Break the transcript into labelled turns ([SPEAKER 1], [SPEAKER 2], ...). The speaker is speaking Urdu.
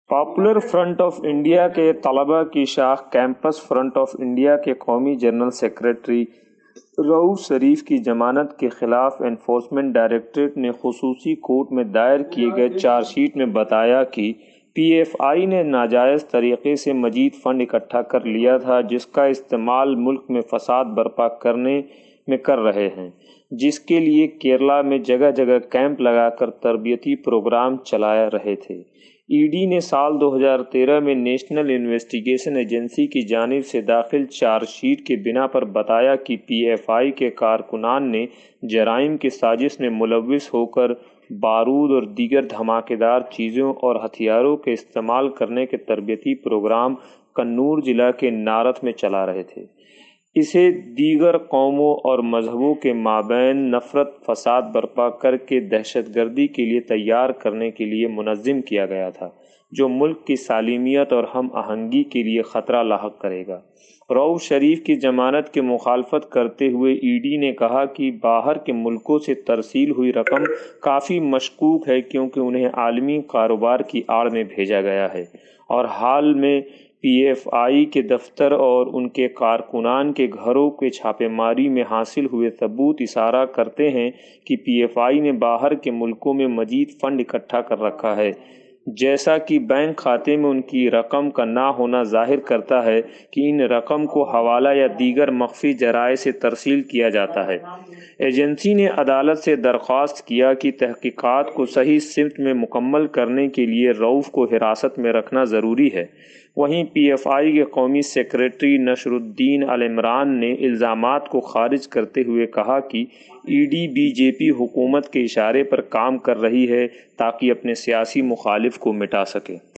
[SPEAKER 1] پاپولر فرنٹ آف انڈیا کے طلباء کی شاخ کیمپس فرنٹ آف انڈیا کے قومی جنرل سیکریٹری رؤوف شریف کی ضمانت کے خلاف انفورسمنٹ ڈائریکٹوریٹ نے خصوصی کورٹ میں دائر کیے گئے چارج شیٹ میں بتایا کہ پی ایف آئی نے ناجائز طریقے سے مزید فنڈ اکٹھا کر لیا تھا جس کا استعمال ملک میں فساد برپا کرنے میں کر رہے ہیں، جس کے لیے کیرلا میں جگہ جگہ کیمپ لگا کر تربیتی پروگرام چلا رہے تھے۔ ای ڈی نے سال 2013 میں نیشنل انویسٹیگیشن ایجنسی کی جانب سے داخل چارج شیٹ کی بنا پر بتایا کہ پی ایف آئی کے کارکنان نے جرائم کی سازش میں ملوث ہو کر بارود اور دیگر دھماکے دار چیزوں اور ہتھیاروں کے استعمال کرنے کے تربیتی پروگرام کنور ضلع کے نارتھ میں چلا رہے تھے۔ اسے دیگر قوموں اور مذہبوں کے مابین نفرت فساد برپا کر کے دہشت گردی کے لیے تیار کرنے کے لیے منظم کیا گیا تھا، جو ملک کی سالمیت اور ہم آہنگی کے لیے خطرہ لاحق کرے گا۔ رؤوف شریف کی ضمانت کی مخالفت کرتے ہوئے ای ڈی نے کہا کہ باہر کے ملکوں سے ترسیل ہوئی رقم کافی مشکوک ہے کیونکہ انہیں عالمی کاروبار کی آڑ میں بھیجا گیا ہے، اور حال میں پی ایف آئی کے دفتر اور ان کے کارکنان کے گھروں کے چھاپے ماری میں حاصل ہوئے ثبوت اشارہ کرتے ہیں کہ پی ایف آئی نے باہر کے ملکوں میں مزید فنڈ اکٹھا کر رکھا ہے، جیسا کہ بینک کھاتے میں ان کی رقم کا نہ ہونا ظاہر کرتا ہے کہ ان رقم کو حوالہ یا دیگر مخفی ذرائع سے ترسیل کیا جاتا ہے۔ ایجنسی نے عدالت سے درخواست کیا کہ تحقیقات کو صحیح سمت میں مکمل کرنے کے لیے رؤوف کو حراست میں رکھنا ضروری ہے۔ وہیں پی ایف آئی کے قومی سیکریٹری نصر الدین العمران نے الزامات کو خارج کرتے ہوئے کہا کہ ای ڈی بی جے پی حکومت کے اشارے پر کام کر رہی ہے تاکہ اپنے سیاسی مخالف کو مٹا سکے۔